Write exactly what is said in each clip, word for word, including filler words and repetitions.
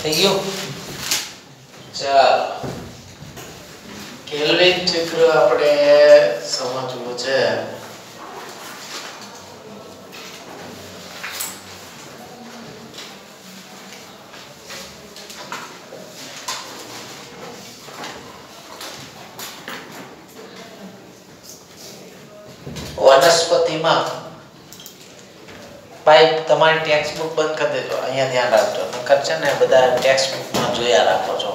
થઈ ગયું? ચાલો કેલ્વિન ચક્ર આપણે સમજવું છે. વનસ્પતિમાં ભાઈ તમારી ટેક્સ્ટ બુક બંધ કરી દેજો, અહીંયા ધ્યાન રાખજો, નકર છે ને બધા ટેક્સ્ટ બુકમાં જોયા રાખો છો.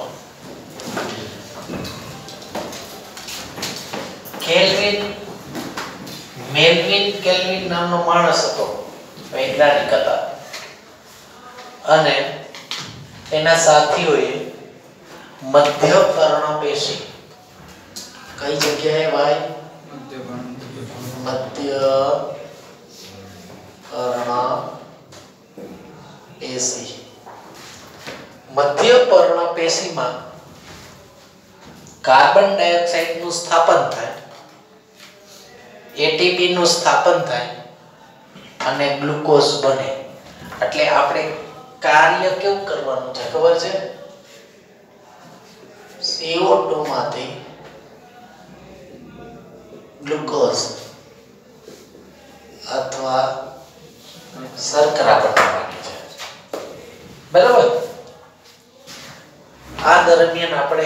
કેલ્વિન મેલ્વિન કેલ્વિન નામનો માણસ હતો, વૈજ્ઞાનિક હતા, અને એના સાથીઓએ મધ્ય કર્ણપેશી કઈ જગ્યાએ ભાઈ મધ્ય કર્ણપેશી મધ્ય કર્ણપેશીમાં કાર્બન ડાયોક્સાઇડ નું સ્થાપન થાય, એટીપી નું સ્થાપન થાય અને ગ્લુકોઝ બને. એટલે આપણે કાર્ય કેવું કરવાનું છે ખબર છે? સી ઓ ટુ માંથી ગ્લુકોઝ અથવા શર્કરા બનાવવાની છે, બરાબર? આ દરમિયાન આપણે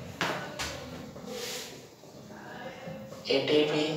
ATP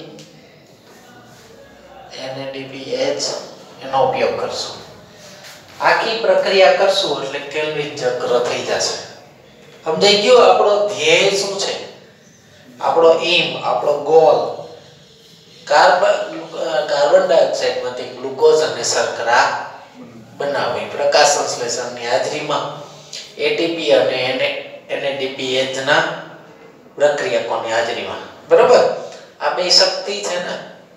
N A D P H એનો ઉપયોગ કરશું. આખી પ્રક્રિયા કરશું એટલે કેલ્વિન ચક્ર થઈ જશે. સમજાઈ ગયું? આપણો ધ્યેય શું છે? આપણો એમ, આપણો ગોલ કાર્બન કાર્બન ડાયોક્સાઇડ માંથી ગ્લુકોઝ અને શર્કરા બનાવવી પ્રકાશ સંશ્લેષણની હાજરીમાં એટીપી અને N A D P H ના પ્રક્રિયકોની હાજરીમાં, બરાબર? આ બે શક્તિ છે ને,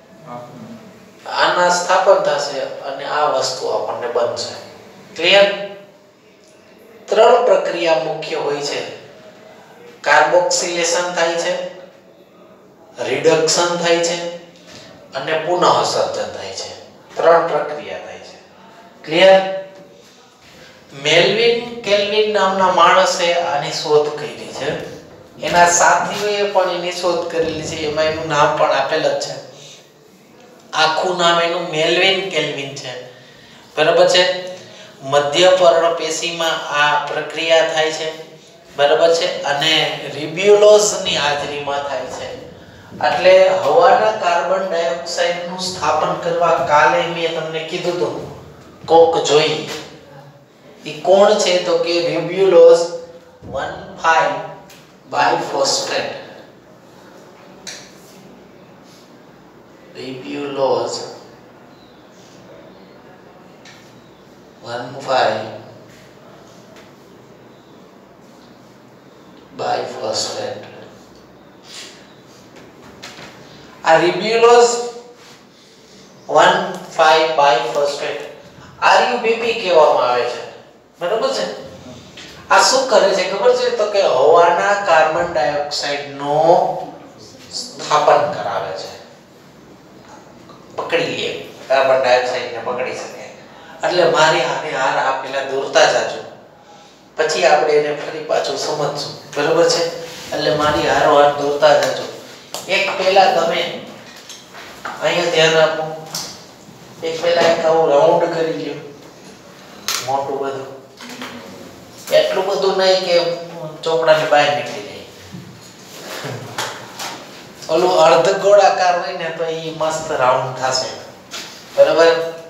આના સ્થાપન થશે અને આ વસ્તુ આપણને બનશે. ક્લિયર? ત્રણ પ્રક્રિયા મુખ્ય હોય છે. કાર્બોક્સિલેશન થાય છે, રિડક્શન થાય છે અને પુનઃસર્જન થાય છે. ત્રણ પ્રક્રિયા થાય છે. ક્લિયર? મેલ્વિન કેલ્વિન નામના માણસે આની શોધ કરી છે. એના સાથીઓએ પણ એની શોધ કરેલી છે. એમાં એનું નામ પણ આપેલ જ છે. આખું નામ એનું મેલ્વિન કેલ્વિન છે, બરાબર છે? મધ્ય પર્ણપેશીમાં આ પ્રક્રિયા થાય છે, બરાબર છે? અને રિબ્યુલોઝ ની હાજરીમાં થાય છે. એટલે હવાના કાર્બન ડાયોક્સાઇડ નું સ્થાપન કરવા કાલે મેં તમને કીધું હતું કોક જોઈ. એ કોણ છે? તો કે ribulose one five biphosphate. Ribulose one five biphosphate. આ ribulose one five biphosphate R U B P કહેવામાં આવે છે, બરાબર છે? આ શું કરે છે ખબર છે? તો કે હવાના કાર્બન ડાયોક્સાઇડ નો સ્થાપન કરાવે છે. પકડી લે, કાર્બન ડાયોક્સાઇડ ને પકડી શકે. એટલે મારી હારે હાર આ પેલા દોરતા જાજો, પછી આપણે એને ફરી પાછું સમજશું, બરાબર છે? એટલે મારી હારો હાર દોરતા જાજો. એક પહેલા તમે અહીંયા ધ્યાન આપો. એક પહેલા એક આવું રાઉન્ડ કરી લ્યો, મોટું બધું. એટલું બધું નહીં કે ચોપડાની બહાર નીકળી જાય. ઓલું અર્ધ ગોળાકાર હોય ને તો એ મસ્ત રાઉન્ડ થશે, બરાબર?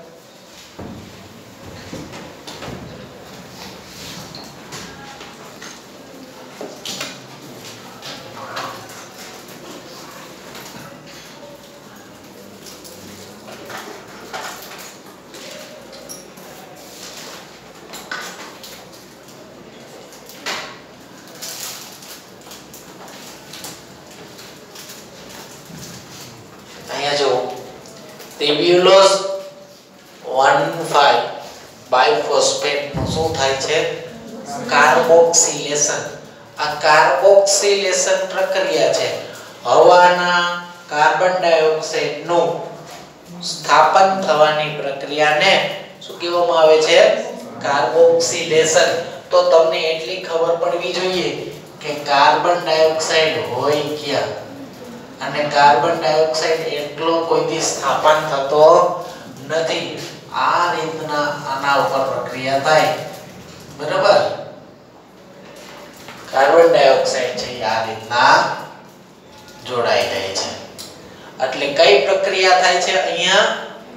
રિબ્યુલોઝ વન ફાઇવ બાયફોસ્ફેટ નું શું થાય છે? કાર્બોક્સિલેશન. આ કાર્બોક્સિલેશન પ્રક્રિયા છે. હવાના કાર્બન ડાયોક્સાઇડ નું સ્થાપન થવાની પ્રક્રિયાને શું કહેવામાં આવે છે? કાર્બોક્સિલેશન. તો તમને એટલી ખબર પડવી જોઈએ કે કાર્બન ડાયોક્સાઇડ હોય ક્યાં, અને કાર્બન ડાયોક્સાઇડ એટલો કોઈથી સ્થાપન થતો નથી. આ રીતના આના ઉપર પ્રક્રિયા થાય, બરાબર. કાર્બન ડાયોક્સાઇડ છે આ રીતના જોડાઈ જાય છે. એટલે કઈ પ્રક્રિયા થાય છે અહીંયા?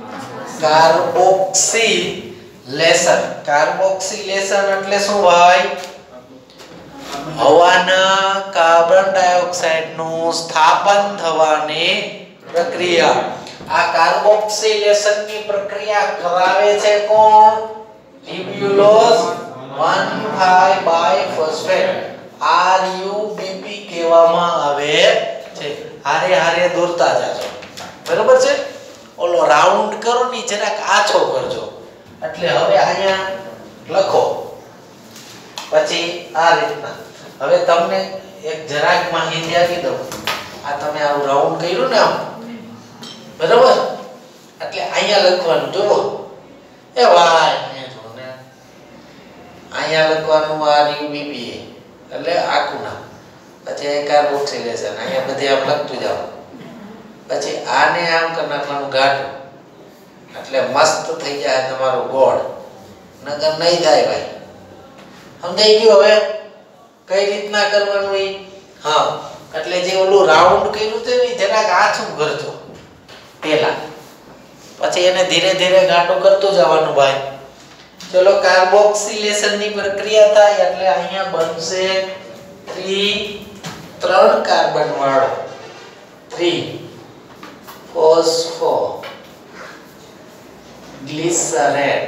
કાર્બોક્સિલેશન. કાર્બોક્સિલેશન એટલે શું ભાઈ? હવાના કાર્બન ડાયોક્સાઇડ નું સ્થાપન થવાની પ્રક્રિયા. આ કાર્બોક્સિલેશન ની પ્રક્રિયા કરાવે છે કોણ? Ribulose one five biphosphate, R U B P કહેવામાં આવે છે. હારે હારે દોરતા જાજો, બરાબર છે. ઓલો રાઉન્ડ કરો ની જરાક આછો કરજો. એટલે હવે અહીંયા લખો, પછી આ રીતના. હવે તમને એક જરાક માહિતી આપી દઉં. આ તમે આવું રાઉન્ડ કર્યું ને આમ, બરાબર. એટલે અહીંયા લખવાનું જુઓ. એ ભાઈ મે જો ને અહીંયા લખવાનું આર યુ બી પી, એટલે આખું નામ. પછી કાર્બોક્સિલેશન અહીંયા બધી આમ લખતું જાવ. પછી આને આમ કરી નાખવાનું ગાઢું, એટલે મસ્ત થઈ જાય તમારું ગોળ. નકર નહીં થાય ભાઈ. સમજાઈ ગયું હવે કઈ રીતના કરવાનું એ? હા, એટલે જે ઓલું રાઉન્ડ કર્યું છે ને જરાક આછું કરજો પેલા, પછી એને ધીરે ધીરે ગાઢું કરતું જવાનું ભાઈ. ચલો, કાર્બોક્સિલેશન ની પ્રક્રિયા થાય એટલે અહીંયા બનશે ત્રી ત્રણ કાર્બન વાળો ત્રી ફોસ્ફો ગ્લિસરેટ.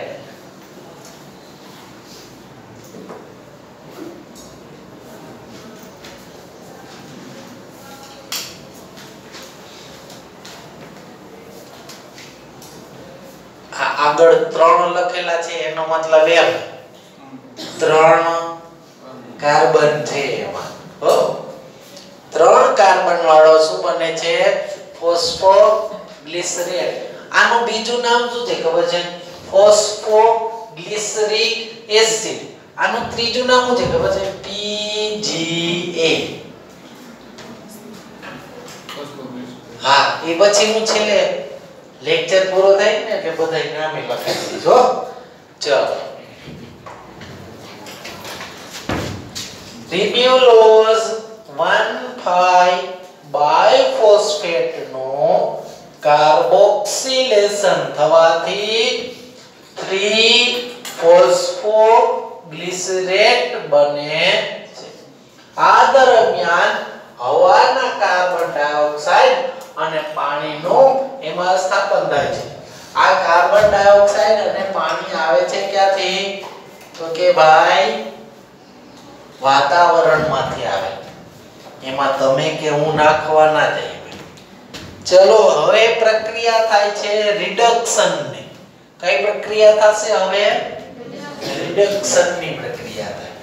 આગળ ત્રણ લખેલા છે એનો મતલબ એમ ત્રણ કાર્બન છે એમાં. હો, ત્રણ કાર્બન વાળો શું બને છે? ફોસ્ફોગ્લિસરેટ. આનું બીજું નામ શું છે ખબર છે? Phosphoglyceric acid. આનું ત્રીજું નામ શું છે ખબર છે? પી જી એ. હા, એ પછી હું છેલ્લે લેક્ચર પૂરો થાય ને એટલે બધાય નામે લખાઈ દીધો. ચલો, રિબ્યુલોઝ વન ફાઈવ બાયફોસ્ફેટ નો કાર્બોક્સિલેશન થવાથી ત્રી ફોસ્ફોગ્લિસરેટ બને છે. આ દરમિયાન હવાના કાર્બન ડાયોક્સાઇડ અને પાણીનું એમાં સ્થાપન થાય છે. આ કાર્બન ડાયોક્સાઇડ અને પાણી આવે છે ક્યાંથી? તો કે ભાઈ વાતાવરણમાંથી આવે. એમાં તમે કે હું નાખવા ના જાય. ચલો, હવે પ્રક્રિયા થાય છે રિડક્શન ની. કઈ પ્રક્રિયા થશે હવે? રિડક્શન ની પ્રક્રિયા થાય.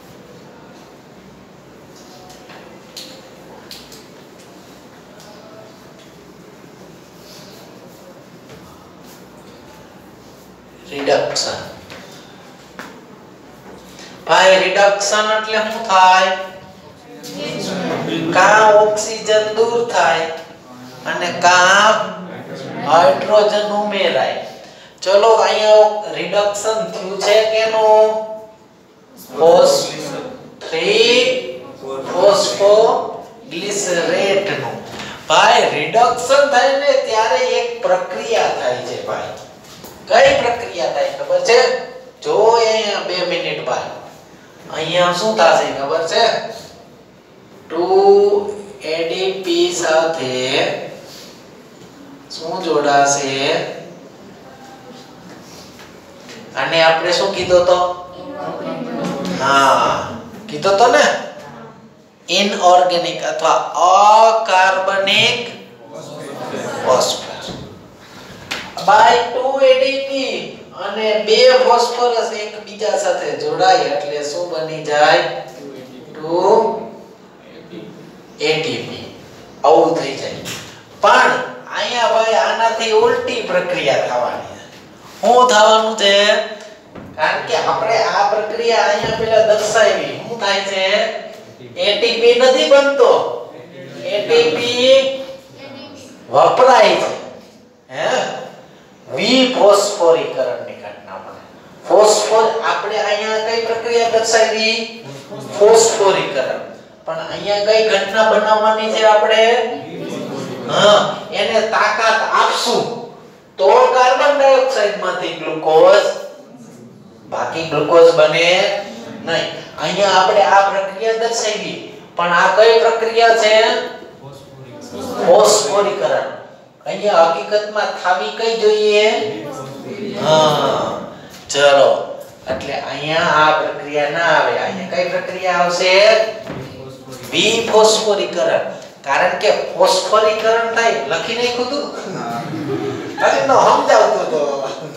રિડક્શન. ભાઈ રિડક્શન એટલે શું થાય? કા ઓક્સિજન દૂર થાય અને કા હાઇડ્રોજન ઉમેરાય. ચલો, અહીંયા રિડક્શન થયું છે કેનું? ફોસ ત્રી ફોસ્ફોગ્લિસરેટ નું. ભાઈ રિડક્શન થાય ને ત્યારે એક પ્રક્રિયા થાય છે ભાઈ. કઈ પ્રક્રિયા થાય ખબર છે? જો અહીંયા બે મિનિટ ભાઈ, અહીંયા શું થશે ખબર છે? ટુ એ ડી પી સાથે શું જોડાશે? અને આપણે શું કીધો તો? હા, કીધો તો ને, ઇનઓર્ગેનિક અથવા અકાર્બનિક ફોસ્ફરસ. By two A D P અને બે ફોસ્ફરસ એકબીજા સાથે જોડાય એટલે શું બની જાય? Two A T P. આવું થઈ જાય. પણ અહીંયા ભાઈ આનાથી ઉલટી પ્રક્રિયા થવાની છે. શું થવાનું છે? કારણ કે આપણે આ પ્રક્રિયા અહીંયા પેલા દર્શાવી શું થાય છે એટીપી નથી બનતો એટીપી વપરાય છે હે વિફોસ્ફોરીકરણની ઘટના બને ફોસ્ફોર આપણે અહીંયા કઈ પ્રક્રિયા દર્શાવી ફોસ્ફોરીકરણ પણ અહીંયા કઈ ઘટના બનાવવાની છે આપણે હા એને તાકાત આપશું તો કાર્બન ડાયોક્સાઇડ માંથી ગ્લુકોઝ બાકી ગ્લુકોઝ બને નહીં અહીંયા આપણે આ પ્રક્રિયા દર્શાવી પણ આ કઈ પ્રક્રિયા છે ફોસ્ફોરીકરણ અહીંયા હકીકતમાં થાવી કઈ જોઈએ હા ચલો એટલે અહીંયા આ પ્રક્રિયા ના આવે અહીંયા કઈ પ્રક્રિયા આવશે વિફોસ્ફોરીકરણ કારણ કે ફોસ્ફોરીકરણ થાય લખી નાખ્યું તું અરે નો સમજાવતો તો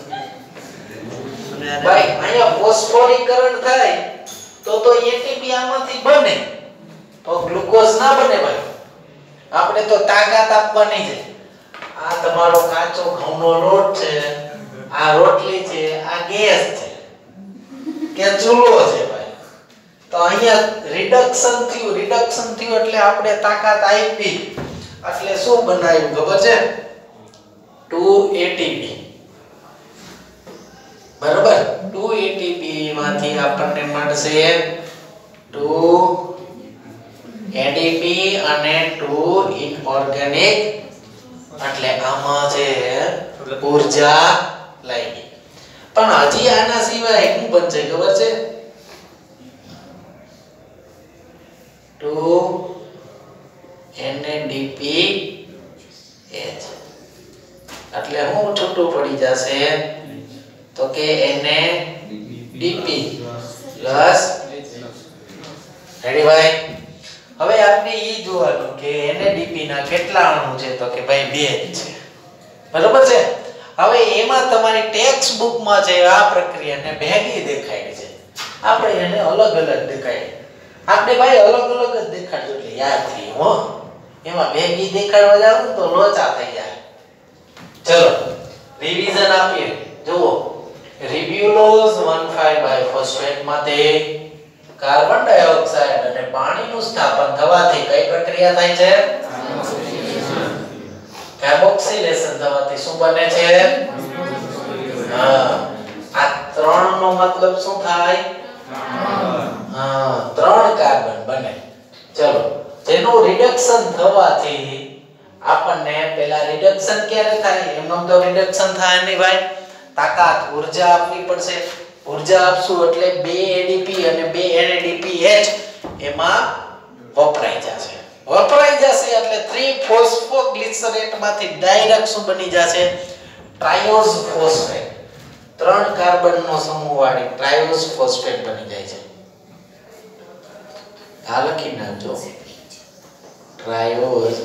ભાઈ અહીંયા ફોસ્ફોરીકરણ થાય તો તો એટીપી આમાંથી બને તો ગ્લુકોઝ ના બને ભાઈ આપણે તો તાકાત આપવાની છે આ તમારો કાચો ઘઉંનો લોટ છે આ રોટલી છે આ ગેસ છે કે ચૂલો છે ભાઈ તો અહીંયા રિડક્શન થયું રિડક્શન થયું એટલે આપણે તાકાત આપી એટલે શું બનાવ્યું ખબર છે ટુ એટીપી બરાબર ટુ એટીપી માંથી આપણને મળશે ટુ એટીપી અને ટુ ઇનઓર્ગેનિક એટલે આમાં છે ઊર્જા લાગી પણ હજી આના સિવાય શું બનશે ખબર છે ટુ એનએડીપી એચ એટલે શું છૂટું પડી જશે તો કે એનએડીપી પ્લસ રેડી ભાઈ હવે આપણે ઈ જોવાનું કે એનએડીપી ના કેટલા અણુ છે તો કે ભાઈ બે જ છે બરોબર છે હવે એમાં તમારી ટેક્સ્ટ બુક માં છે આ પ્રક્રિયાને ભેગી દેખાડી છે આપણે એને અલગ અલગ દેખાડી આપણે ભાઈ અલગ અલગ જ દેખાડજો એટલે યાદ રહે હો એમાં ભેગી દેખાડવા જાવ તો લોચા થઈ જાય ચલો રિવિઝન આપીએ જુઓ રિબ્યુલોઝ પંદર બાયફોસ્ફેટ માંથી કાર્બન ડાયોક્સાઇડ અને પાણીનું સ્થાપન થવાથી કઈ પ્રક્રિયા થાય છે કાર્બોક્સિલેશન થવાથી શું બને છે હા આ ત્રણ નો મતલબ શું થાય હા ત્રણ કાર્બન બને ચલો જેનું રિડક્શન થવાથી આપણને પેલા રિડક્શન ક્યારે થાય એમનો તો રિડક્શન થાય નહીં ભાઈ તાકાત ઊર્જા આપવી પડશે ઊર્જા આપશું એટલે બે એડીપી અને બે એનએડીપીએચ એમાં વપરાઈ જશે વપરાઈ જશે એટલે ત્રણ ફોસ્ફોગ્લિસરેટ માંથી ડાયરેક્ટ શું બની જશે ટ્રાયોઝ ફોસ્ફેટ ત્રણ કાર્બન નો સમૂહ વાળી ટ્રાયોઝ ફોસ્ફેટ બની જાય છે આ લખી નાખજો ટ્રાયોઝ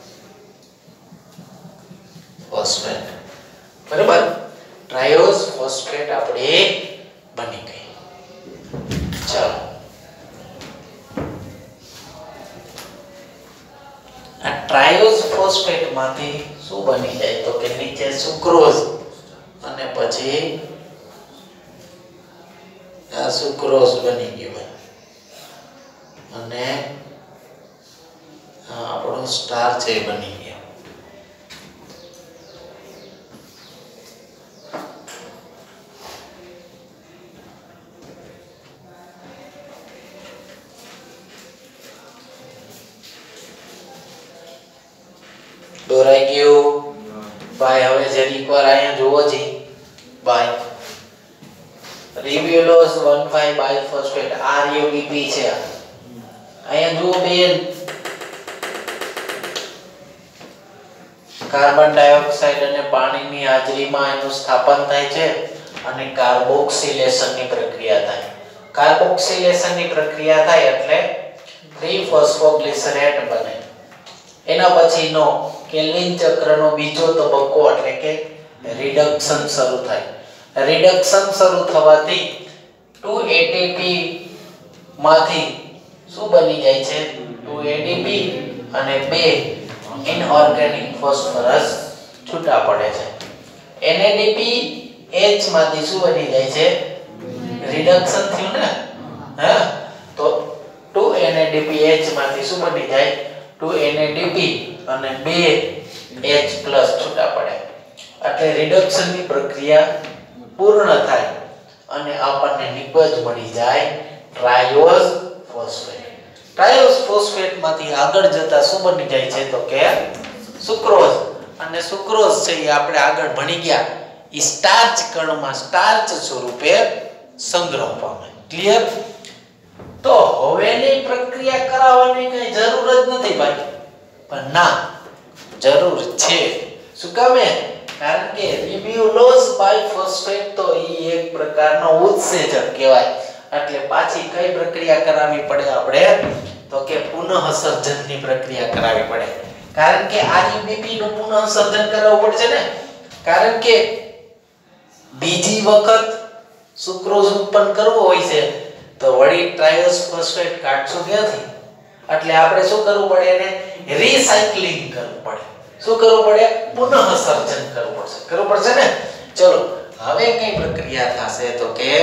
ફોસ્ફેટ બરાબર ટ્રાયોઝ ફોસ્ફેટ આપણે બની ગઈ ચાલો આ ટ્રાયોઝ ફોસ્ફેટ માંથી શું બની જાય તો કે નીચે સુક્રોઝ અને પછી આ સુક્રોઝ બની ગયું અને આ આપણો સ્ટાર્ચ એ બની ગયો દોરાઈ ગયું ભાઈ હવે જરીક વાર અહીંયા જોવો જી ભાઈ રિબ્યુલોઝ પંદર બાયફોસ્ફેટ આરયુબીપી છે અહીંયા જુઓ બેન કાર્બન ડાયોક્સાઇડ અને પાણીની હાજરીમાં એનું સ્થાપન થાય છે અને કાર્બોક્સિલેશનની પ્રક્રિયા થાય કાર્બોક્સિલેશનની પ્રક્રિયા થાય એટલે ત્રણ ફોસ્ફોગ્લિસરેટ બને એના પછીનો કેલ્વિન ચક્રનો બીજો તબક્કો એટલે કે રિડક્શન શરૂ થાય રિડક્શન શરૂ થવાથી ટુ એટીપી માંથી શું બની જાય છે ટુ એડીપી અને બે ઇનઓર્ગેનિક ફોસ્ફરસ છૂટા પડે છે એનએડીપી એચ માંથી શું બની જાય છે રિડક્શન થયું ને હા તો two N A D P H માંથી શું બની જાય two N A D P અને બે H પ્લસ છૂટા પડે એટલે રિડક્શન ની પ્રક્રિયા પૂર્ણ થાય અને આપણને નિપજ મળી જાય ટ્રાયોસ ફોસ્ફેટ ટ્રાયોસ ફોસ્ફેટ માંથી આગળ જતા શું બની જાય છે તો કે સુક્રોઝ અને સુક્રોઝ છે એ આપણે આગળ ભણી ગયા ઈ સ્ટાર્ચ કણમાં સ્ટાર્ચ સ્વરૂપે સંગ્રહ પામે ક્લિયર તો હવેની પ્રક્રિયા કરાવવાની કઈ જરૂર જ નથી ભાઈ પણ ના જરૂર છે શું કામ કારણ કે રિબ્યુલોઝ બાયફોસ્ફેટ તો ઈ એક પ્રકારનો ઉત્સેચક કહેવાય એટલે પાછી કઈ પ્રક્રિયા કરાવવી પડે આપણે તો કે પુનઃસર્જનની પ્રક્રિયા કરાવવી પડે કારણ કે આર યુ બી પી નું પુનઃસર્જન કરાવવું પડશે ને કારણ કે બીજી વખત સુક્રોઝ ઉત્પન્ન કરવો હોય છે તો વળી ટ્રાયોસ ફોસ્ફેટ કાઢશું ક્યાંથી એટલે આપણે શું કરવું પડે એને રીસાયક્લિંગ કરવું પડે શું કરવું પડે પુનઃસર્જન કરવું પડશે કરવું પડશે ને ચલો હવે કઈ પ્રક્રિયા થશે તો કે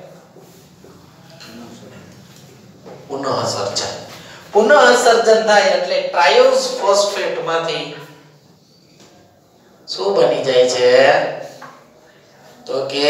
પુનઃસર્જન પુનઃસર્જન થાય એટલે ટ્રાયોસ ફોસ્ફેટ માંથી શું બની જાય છે તો કે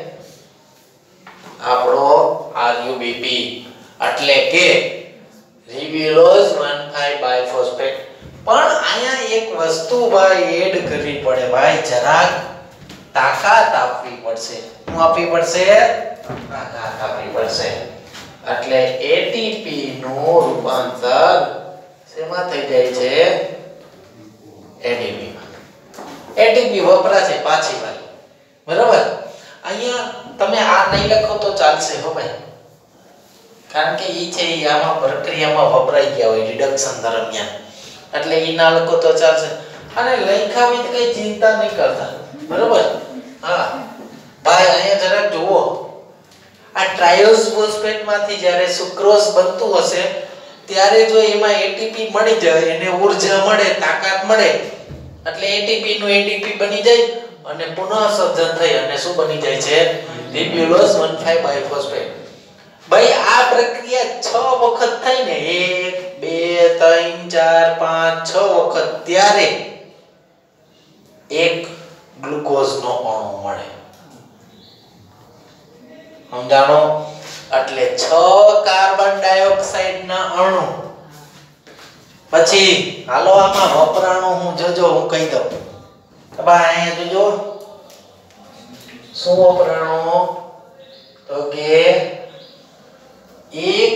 આપણો આર યુ બી પી એટલે કે રિબ્યુલોઝ પંદર બાયફોસ્ફેટ પણ અહીંયા એક વસ્તુ ભાઈ એડ કરવી પડે ભાઈ જરાક તાકાત આપવી પડશે શું આપવી પડશે તાકાત આપવી પડશે એટલે એ ટી પી નું રૂપાંતર શેમાં થઈ જાય છે એ ટી પી માં એ ટી પી વપરાશે પાછી વાર બરાબર અહીંયા તમે આ નહીં લખો તો ચાલશે હો ભાઈ કારણ કે ઈ છે ઈ આમાં પ્રક્રિયામાં વપરાઈ ગયા હોય રિડક્શન દરમિયાન એટલે ઈ ના લખો તો ચાલશે અને લખાવી કઈ ચિંતા નહીં કરતા બરાબર હા ભાઈ અહીંયા જરાક જુઓ આ ટ્રાયોસ ફોસ્ફેટ માંથી જ્યારે સુક્રોઝ બનતું હશે ત્યારે જો એમાં એ ટી પી મળી જાય એને ઊર્જા મળે તાકાત મળે એટલે એ ટી પી નું એ ટી પી બની જાય અને પુનઃસર્જન થઈ અને શું બની જાય છે રિબ્યુલોઝ પંદર બાયફોસ્ફેટ ભાઈ આ પ્રક્રિયા છ વખત થઈ ને એક બે ત્રણ ચાર પાંચ છ વખત ત્યારે એક ગ્લુકોઝ નો અણુ મળે સમજાણો એટલે છ કાર્બન ડાયોક્સાઇડ ના અણુ પછી હાલો આમાં વપરાણું હું જોજો હું કહી દઉં ભાઈ અહીંયા જોજો શું વપરાણું તો કે એક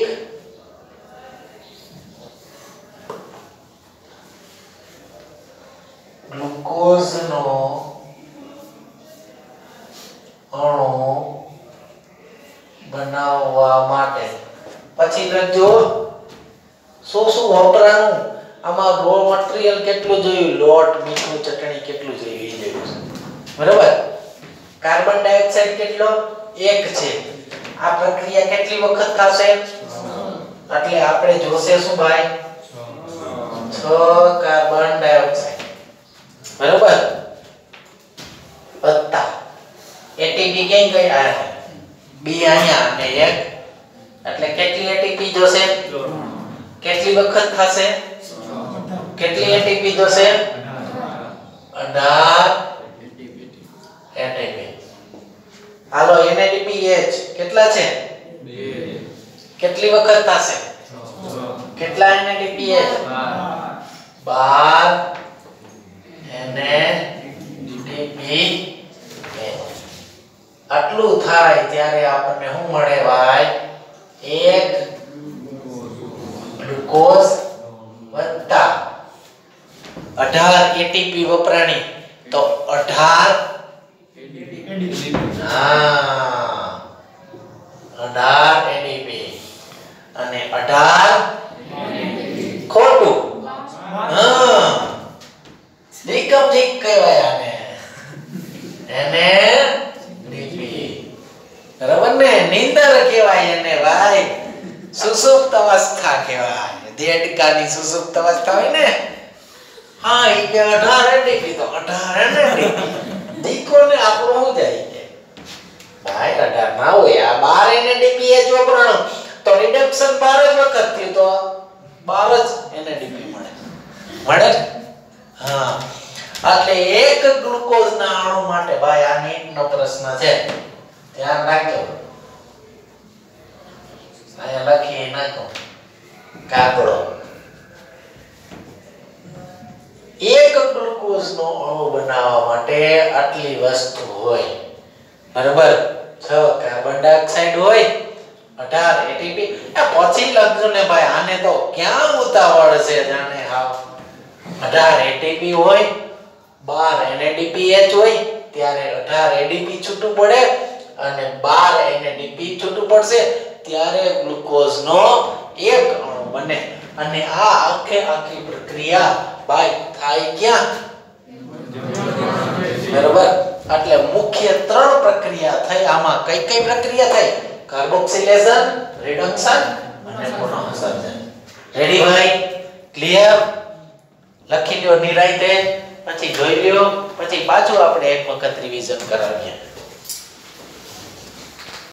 ગ્લુકોઝ નો અણુ બનાવવા માટે પછી લખજો શું શું વપરાણું આમાં રો મટીરીયલ કેટલું જોયું લોટ મીઠું ચટણી કેટલું જોયું એ જોયું બરાબર કાર્બન ડાયોક્સાઇડ કેટલો એક છે આ પ્રક્રિયા કેટલી વખત થશે એટલે આપણે જોશે શું ભાઈ છ કાર્બન ડાયોક્સાઇડ બરાબર વત્તા એટીપી ક્યાં ગઈ આ બી અહીંયા અને એક એટલે કેટલી એટીપી જોશે કેટલી વખત થશે કેટલી એટીપી જોશે અઢાર એટીપી હાલો N A D P H કેટલા છે બે કેટલી વખત થશે કેટલા N A D P H બાર એન એ ડી પી આટલું થાય ત્યારે આપણને શું મળે ભાઈ એક ગ્લુકોઝ વત્તા અઢાર એટીપી વપરાણી તો અઢાર હા અઢાર એટીપી અને અઢાર ખોટું હા નિકમ નિક કહેવાય આને એને ડીપી બરાબર ને નિંદર કહેવાય એને ભાઈ સુસુપ્ત અવસ્થા કહેવાય દેડકાની સુસુપ્ત અવસ્થા હોય ને હા ઈ કે અઢાર એટીપી તો અઢાર એટીપી દીકો ને આપણો હું જાય કે ભાઈ અઢાર ના હોય આ બાર એનએડીપી એ ચોપડો તો રિડક્શન બાર જ વખત થયું તો બાર જ એનએડીપી મળે મળે હા એટલે એક ગ્લુકોઝ ના અણુ માટે ભાઈ આ નીટ નો પ્રશ્ન છે ધ્યાન રાખજો અહીંયા લખી નાખો કાગળો એક ગ્લુકોઝ નો અણુ બનાવવા માટે આટલી વસ્તુ હોય બરાબર છ કાર્બન ડાયોક્સાઇડ હોય અઢાર એટીપી આ પછી લખજો ને ભાઈ આને તો ક્યાં ઉતાવળ છે જાણે હાવ અઢાર એટીપી હોય બાર એનએડીપીએચ હોય ત્યારે અઢાર એડીપી છૂટું પડે અને બાર એનએડીપી છૂટું પડશે ત્યારે ગ્લુકોઝ નો એક અણુ બને અને આ આખે આખી પ્રક્રિયા ભાઈ થાય ક્યાં બરાબર એટલે મુખ્ય ત્રણ પ્રક્રિયા થઈ આમાં કઈ કઈ પ્રક્રિયા થઈ કાર્બોક્સિલેશન રિડક્શન અને પુનઃસંયોજન રેડી ભાઈ ક્લિયર લખી લ્યો નિરાંતે પછી જોઈ લ્યો પછી પાછું આપણે એક વખત રિવિઝન કરાવીએ